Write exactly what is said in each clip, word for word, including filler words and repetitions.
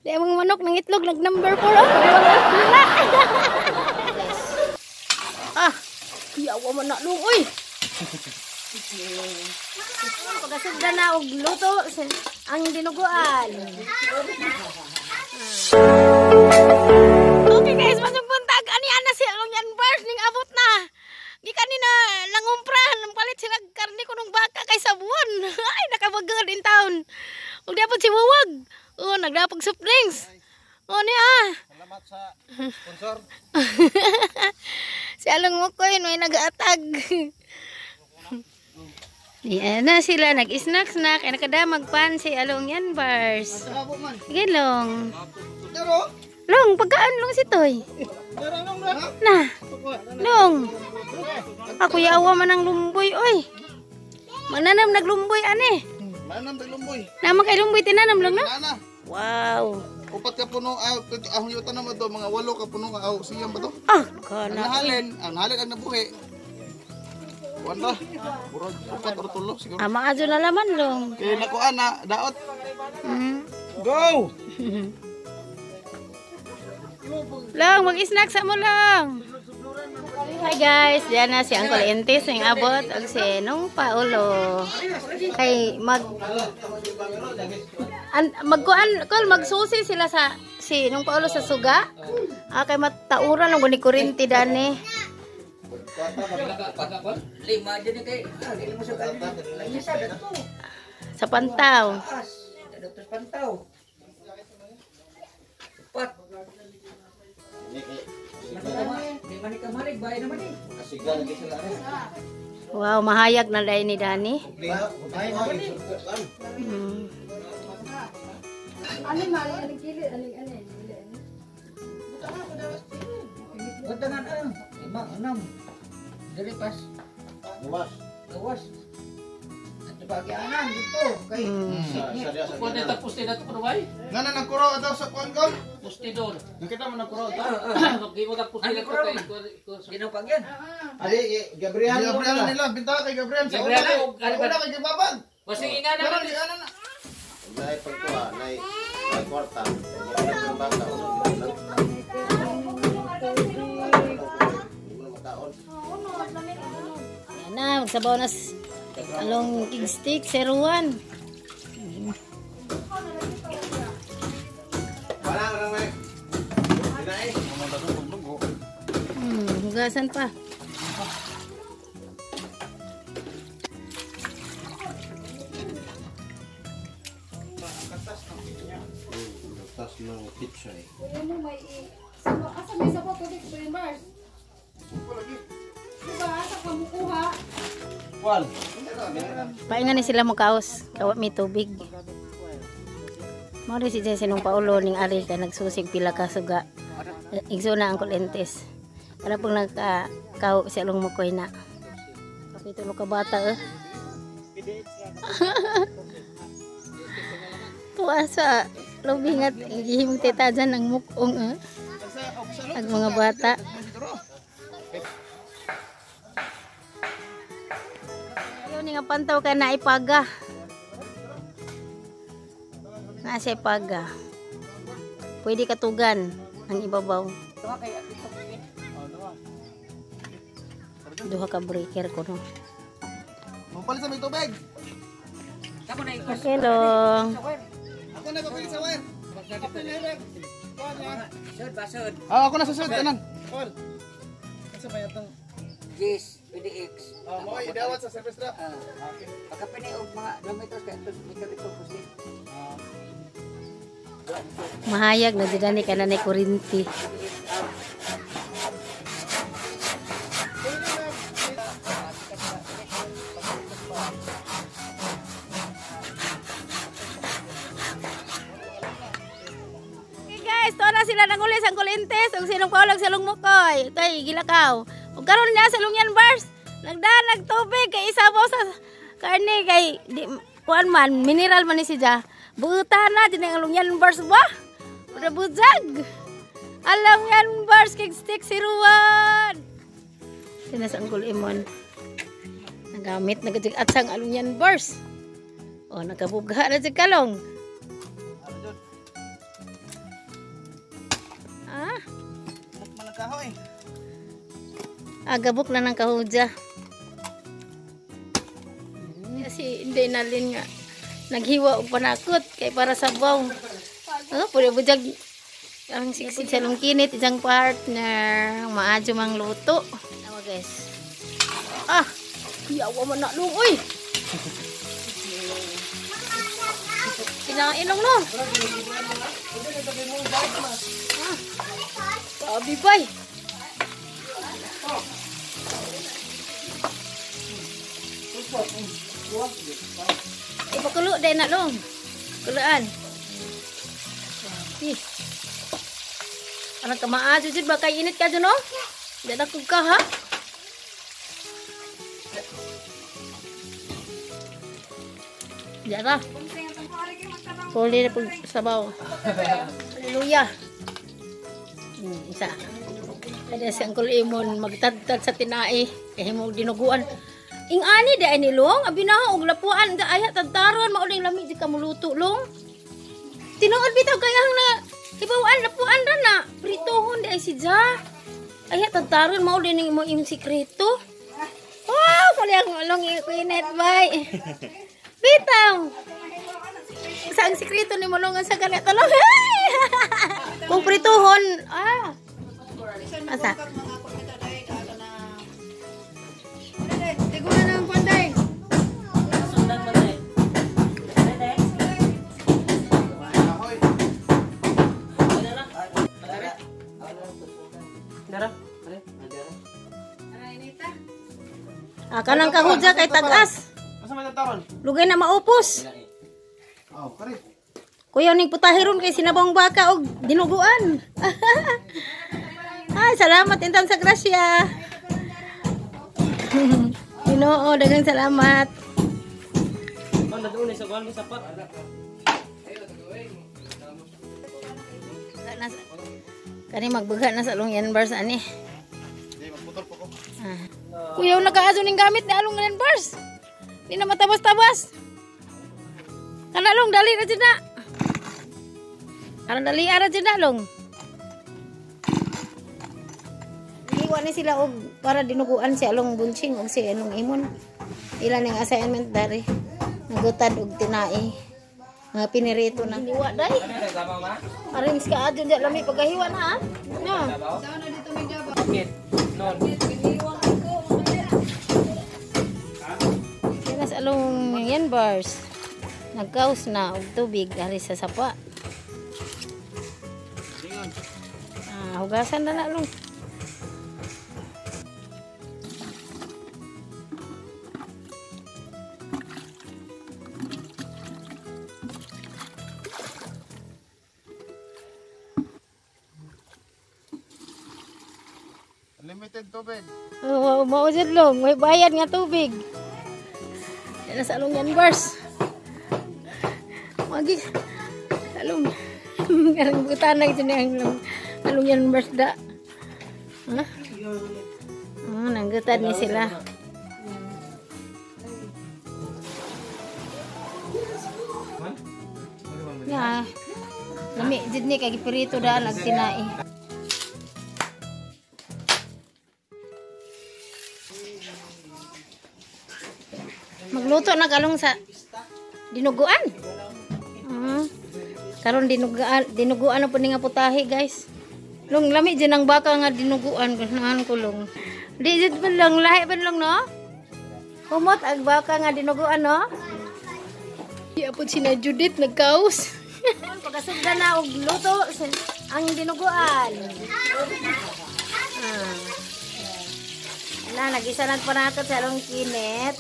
Di mga manok ng itlog nag number four oh. Wala. Ah, yawa man na lung oy. Pagkasugda na og luto ang dinuguan. Okay guys, masong buntag ani ana si Alonyan Bars ning abot na. Di kanina nangumpran ng palit sila karne ko nung baka kay sabuan. Ay nakabagod in town. Ug dapat si Wawag. Oh, nagdapag soft drinks. Oh ni ah. Salamat sa sponsor. Si Along mo ko yun, may nag-aatag. Yan na sila, nag-snack-snack. Ay nakadamag pan si Alonyan Bars. Sige, Long. Long, pagkaan Long si Toy. Na, Long. Ako yawa man ang lumboy, oy. Mananam naglumboy, ane. Mananam naglumboy. Naman kay lumboy, tinanam lang, no? Nana. Wow. Upat ka puno, ah, ahong yuta naman to, mga walo ka puno, ah, siyang ba to? Ah, Ang kana. nahalin, ang nahalin ang nabuhi. Wanda, burod, upat or tulo, siguro. Ah, maadyo na laman, Long. Kaya nakuha na, daot. Mm. Go! Long, mag-snack sa mo lang. Hi guys, diyan na si Uncle Entis ng abot og si Nung Paulo. Kay mag an, magkuan kol magsusi sila sa si Nung Paulo sa suga. Ah, kay matauran ng guni kurinti dani. Lima dyan kay lima sa kanila. Lagi sa dato. Sa Pantaw. Dato Pantaw. Pat. Lima ni kamarig bay naman eh. Asigal lagi sila. Wow, mahayag na dai ni Dani. Hmm. Ano mali ang kili aling ano Batangan ah. Lima enam. Dari pas. Gawas. Gawas. At pagyanan dito kay. Kuan na tapos din ato kurbay. Ngana nagkuro ato sa kuan kol? Pustidor. Nakita mo nagkuro ato? Di mo tapos din ato kay Ginapagyan. Ali, Gabriel. Gabriel nila, binta kay Gabriel. Sa una Gabriel, kay Gabriel kay Gibabag. Basing nga Pero naman. di ano na. Nay pagkuha, nay nay kwarta. Yung bata o Yan na, magsabaw na s- along king stick zero one. wala lang may. Dinay. Hmm, hugasan pa. Tas ng pizza eh. mo may sabo asa may sabo ko dito yung bars. Diba asa ka mukuha? Kuan. Paingan ni sila mo kaos, kawat may tubig. Mao si Jesse Nung Paulo ning ari kay nagsusig pila ka suga. Igso na ang kulentes. Para pag nagka kaw si Along Mukoy na. Kapitulo ka bata eh. Tuwa sa lubingat gihimong tita dyan ng mukong eh. Ang mga bata. Ayaw ni nga pantaw ka na ipaga. Nasa ipaga. Pwede katugan ang ibabaw. Duha ka breaker ko no. Mapalit sa may tubig. Okay long. Ako na papalit sa wire. Sud basud. Ah, ako na sa sud kanan. Kol. Asa ba yatong? Yes, P D X. Ah, mo idawat sa service drop. Ah. Pagkapini og mga kilometers kay tos may kapito pusti. Mahayag na dyan ka na ni kurinti. Okay guys, to na sila nangulis ang kulentes. Ang sinong paulag sa Lungmukoy. Tay, gilakaw. Ug karon na sa Alonyan Bars. Nagdaan nagtubig kay isabaw sa karne kay di, kuan man mineral man ni siya. Buta na din ang Alonyan Bars ba? Udah bujag. Alonyan Bars kay stick siruan. Tinas ang kulimon. Nagamit nagajig at sang Alonyan Bars. Oh, nagabugha na si Kalong. eh. Agabok na ng kahudya. Kasi hindi nalin nga. Naghiwa og panakot kay para sa baw. Oh, pwede bujag ang siksik sa lungkinit isang partner. Maadyo mang luto. Tawa guys. Ah, yawa man na lung oy. Kinain lang no. Ah, sabi bay. Ipakulo din na long. Kulaan. Ih. Anak ka maajo jud ba kay init ka jud no? Dada kog ka ha. Dara. Puli na pag sabaw. Hallelujah. Hmm, isa. Ada si Uncle Imon magtadtad sa tinai kay mo dinuguan. Ing ani da ini long, abi na og lapuan da aya tadtaron mao ning lami di ka muluto long. Tinuod bitaw kay ang na hibawan lapuan ra na. Pritohon di ay si Ja. Aya tadtaron mao din ning mo imong sikreto. Wow, kali ang long ko inet bay. Bitaw. Sa ang sikreto ni mo long sa kaneta long. Kung pritohon, ah. Asa? Tiguan ng panday. Ah, kanang kahudya kay tagas. Asa may tataron? Lugay na maupos. Oh, kare. Kuya ning putahiron kay sinabong baka og dinuguan. Ay, salamat intang sa grasya. Ginoo, daghang salamat. Ano doon sa kuan sa pat? Kani magbuga na sa Lungyan Bars ani. Di magputol po ko. Ah. Kuya nagaaso ning gamit ni Lungyan Bars. Di na matabas-tabas. Kana long dali ra jud na. Kana dali ara jud na long. Iwan ni sila og para dinuguan si Along Bunching og si Along Imon. Ilan ang assignment dari. Nagutad og tinai. Mga pinirito na. Hiwa day. Arrange ka adyon diya lami pagkahiwa na ha. No. Saan na dito may gaba? Kit. Non. Kaya sa Along yan bars. Nagkaos na og tubig dari sa sapa. Ah, hugasan na na long. Limited tubig. Oh, mao jud long, may bayad nga tubig. Yan sa Along yan bars. Magi Along. Karang butanay jud ang Along yan bars da. Ha? Ah, nanggutad ni sila. Ya. Lami jud ni kay pirito da nagtinai. Magluto na kalong sa dinuguan. Ah. Karon dinuguan, dinuguan na po ni nga putahe, guys. Long lami dyan ang baka nga dinuguan kunahan ko long. Di jud pa lang lahi pa lang no. Humot ang baka nga dinuguan no. Di apod sina Judith nagkaos. Pagkasugda na og luto ang dinuguan. Ah. Ala nagisa na pa nato sa long kinet.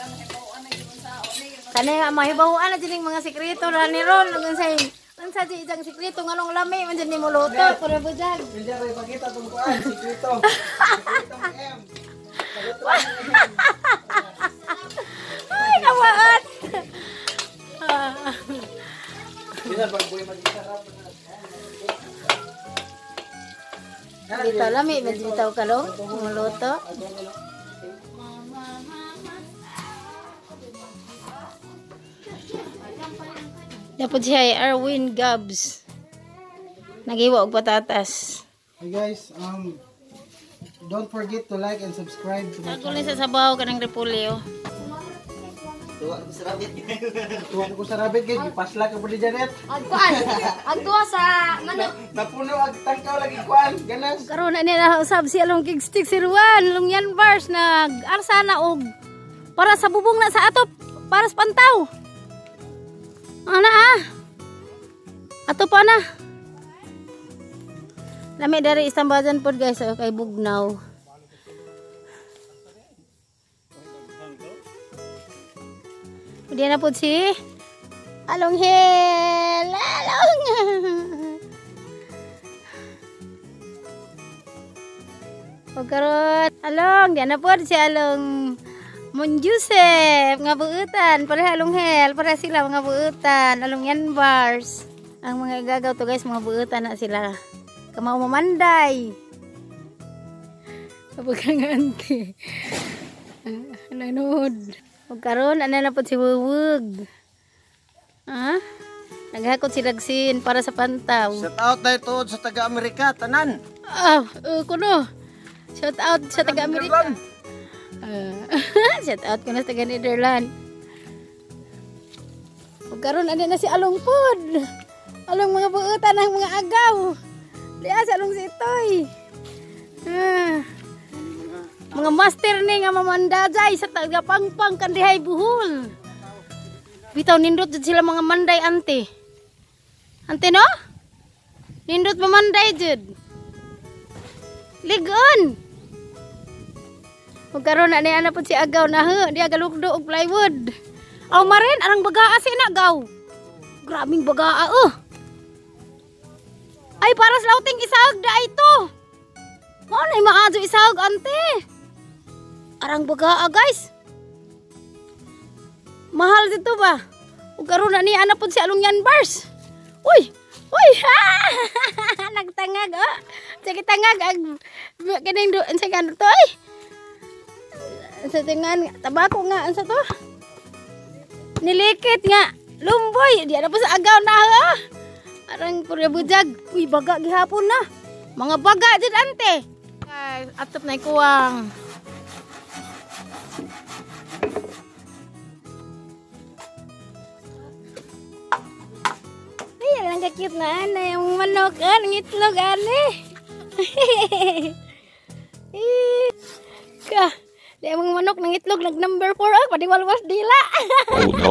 Kani nga mahibahuan na dining mga sekreto ra ni Ron ang say unsa di jang sekreto nganong lami man ni mo luto para bujag. Hindi ra ipakita tong kuan, sikreto. Sikreto M. Ay kawaat. Bisan pag buhay mag-isarap. Dito lami man dito kalong muluto. Dapat siya ay Arwin Gabs. Nagiwa og patatas. Hey guys, um don't forget to like and subscribe to my Ako ni sa sabaw kanang repolyo. Tuwa ko sa rabbit. Tuwa ko sa rabbit guys, gipasla ka pud Janet. Agkuan. Agtuwa sa manok. Napuno ag tangkaw lagi kuan, ganas. Karon na niya usab si along kigstick si Ruan, lungyan bars nag arsa na og para sa bubong na sa atop, para sa pantaw. Ana ah. Ato pa na. Lami dari istambajan pod guys oh, kay bugnaw. Diyan na po si Along Hill. Along. O karon, Along, diyan na po si Along Mon Joseph nga buutan, para Along Hill, para sila mga buutan, Along yan bars. Ang mga igagaw to guys, mga buutan na sila. Kamao mamanday. Kapag nga auntie. Nanood. O karon, ano na po si Wuwug. Ha? Naghakot si Lagsin para sa pantaw. Shout out na ito sa taga-Amerika, tanan. Ah, uh, kuno. Shout out sa taga-Amerika. Uh, shout out ko na sa taga-Netherlands. O karon, ano na si Along Pod. Along mga buutan ng mga agaw. Liya sa Along si Itoy. Ah. Mga master ni nga mamandajay sa taga-pangpang kandihay buhol. Bitaw nindot jud sila mga manday ante. Ante no? Nindot mamanday jud. Ligon. Ug karon na niya na pud si agaw na he, di agalugdo og plywood. Aw marin arang bagaa si na gaw. Grabing bagaa oh. Ay para sa lauting isahag da ito. Mo nay maadyo isahag ante. Arang bagaa guys. Mahal dito ba? Ug karon na ni ana pud si Along yan bars. Uy, uy. Nagtangag oh. Sige tangag ag kining do sa kan to ay. Sa tingan tabako nga ansa to. Nilikit nga lumboy di ana pa sa agaw na ha. Arang pura bujag. Uy baga gihapon na. Mga baga jud ante. Guys, atop na kuwang. Ang cute na ana yung manok an ngitlog ani. Ka, di mga manok nang itlog nag number four ah, padiwalwas dila. Oh no.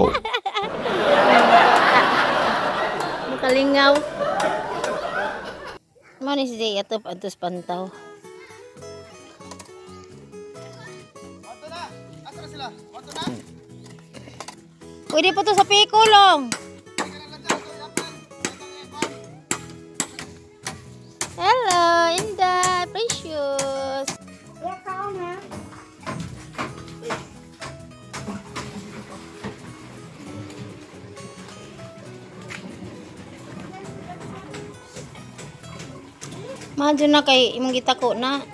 Makalingaw. Manis di atop atus pantaw. Ato na. Asa na sila? Ato na. Pwede po to sa pikulong. Hello, Indah, Precious. Ya kau na. Madyo na kay imong gitako na.